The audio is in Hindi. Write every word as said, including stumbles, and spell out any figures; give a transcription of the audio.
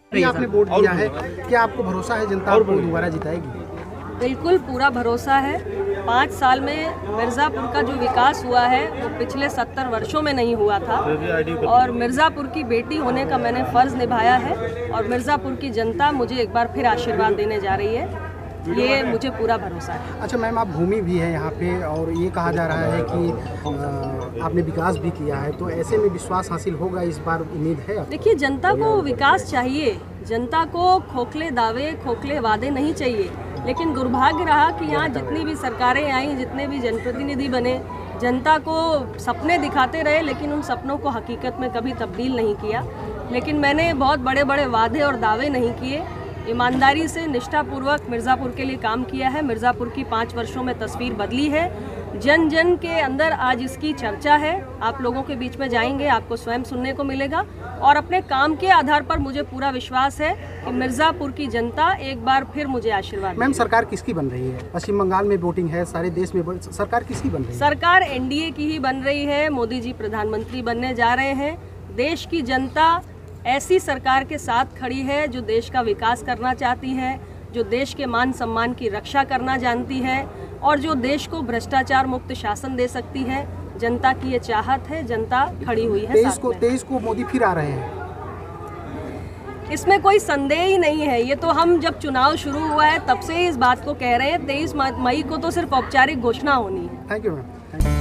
आपने वोट दिया है, क्या आपको भरोसा है जनता आपको दोबारा जिताएगी? बिल्कुल पूरा भरोसा है। पाँच साल में मिर्ज़ापुर का जो विकास हुआ है वो पिछले सत्तर वर्षों में नहीं हुआ था और मिर्ज़ापुर की बेटी होने का मैंने फ़र्ज़ निभाया है और मिर्ज़ापुर की जनता मुझे एक बार फिर आशीर्वाद देने जा रही है, ये मुझे पूरा भरोसा है। अच्छा मैम, आप भूमि भी है यहाँ पे और ये कहा जा रहा है कि आ, आपने विकास भी किया है, तो ऐसे में विश्वास हासिल होगा इस बार, उम्मीद है? देखिए, जनता को विकास चाहिए, जनता को खोखले दावे खोखले वादे नहीं चाहिए, लेकिन दुर्भाग्य रहा कि यहाँ जितनी भी सरकारें आई, जितने भी जनप्रतिनिधि बने, जनता को सपने दिखाते रहे लेकिन उन सपनों को हकीकत में कभी तब्दील नहीं किया। लेकिन मैंने बहुत बड़े बड़े वादे और दावे नहीं किए, ईमानदारी से निष्ठापूर्वक मिर्ज़ापुर के लिए काम किया है। मिर्ज़ापुर की पाँच वर्षों में तस्वीर बदली है, जन जन के अंदर आज इसकी चर्चा है। आप लोगों के बीच में जाएंगे, आपको स्वयं सुनने को मिलेगा और अपने काम के आधार पर मुझे पूरा विश्वास है कि मिर्ज़ापुर की जनता एक बार फिर मुझे आशीर्वाद देगी। मैम, सरकार किसकी बन रही है? पश्चिम बंगाल में वोटिंग है, सारे देश में सरकार किसकी बन रही है? सरकार एनडीए की ही बन रही है। मोदी जी प्रधानमंत्री बनने जा रहे हैं। देश की जनता ऐसी सरकार के साथ खड़ी है जो देश का विकास करना चाहती है, जो देश के मान सम्मान की रक्षा करना जानती है और जो देश को भ्रष्टाचार मुक्त शासन दे सकती है। जनता की ये चाहत है, जनता खड़ी हुई है। तेईस को तेईस को मोदी फिर आ रहे हैं, इसमें कोई संदेह ही नहीं है। ये तो हम जब चुनाव शुरू हुआ है तब से ही इस बात को कह रहे हैं। तेईस मई को तो सिर्फ औपचारिक घोषणा होनी है। Thank you ma'am.